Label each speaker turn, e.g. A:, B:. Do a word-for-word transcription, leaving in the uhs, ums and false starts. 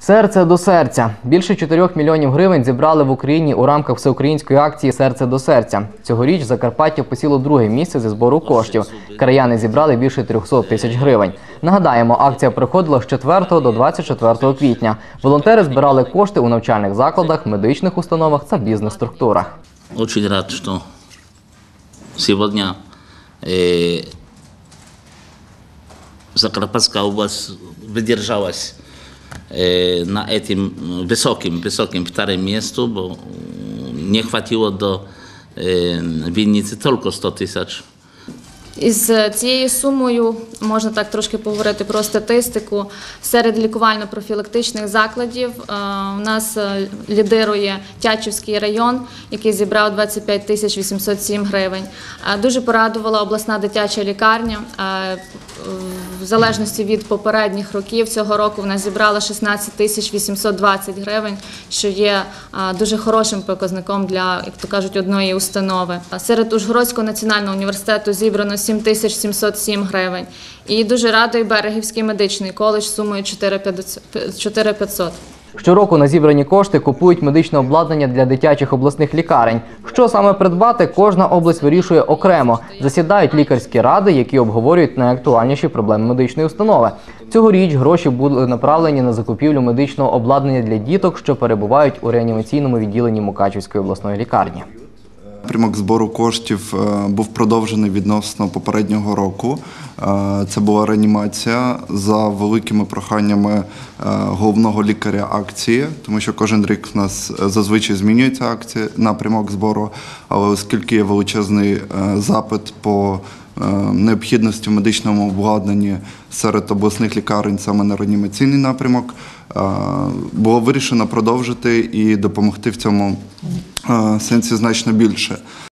A: Серце до серця. Більше чотирьох мільйонів гривень зібрали в Україні у рамках всеукраїнської акції «Серце до серця». Цьогоріч Закарпаття посіло друге місце зі збору коштів. Краяни зібрали більше трьохсот тисяч гривень. Нагадаємо, акція проходила з четвертого до двадцять четвертого квітня. Волонтери збирали кошти у навчальних закладах, медичних установах та бізнес-структурах.
B: Дуже рад, що сьогодні э, Закарпатская область выдержалась э, на этим высоким, высоким вторым месту, bo nie хватило до э, Вінниці tylko сто тисяч.
C: Із цією сумою, можна так трошки поговорити про статистику, серед лікувально-профілактичних закладів у нас лідирує Тячівський район, який зібрав двадцять п'ять тисяч вісімсот сім гривень. Дуже порадувала обласна дитяча лікарня. В залежності від попередніх років цього року вона зібрала шістнадцять тисяч вісімсот двадцять гривень, що є дуже хорошим показником для, як то кажуть, одної установи. Серед Ужгородського національного університету зібрано сім тисяч сімсот сім гривень. І дуже радує Берегівський медичний коледж сумою чотири тисячі п'ятсот.
A: Щороку на зібрані кошти купують медичне обладнання для дитячих обласних лікарень. Що саме придбати, кожна область вирішує окремо. Засідають лікарські ради, які обговорюють найактуальніші проблеми медичної установи. Цьогоріч гроші були направлені на закупівлю медичного обладнання для діток, що перебувають у реанімаційному відділенні Мукачівської обласної лікарні.
D: Напрямок збору коштів був продовжений відносно попереднього року. Це була реанімація за великими проханнями головного лікаря акції, тому що кожен рік у нас зазвичай змінюється акція, напрямок збору, але оскільки є величезний запит по необхідності в медичному обладнанні серед обласних лікарень саме на реанімаційний напрямок, було вирішено продовжити і допомогти в цьому сенсі значно більше.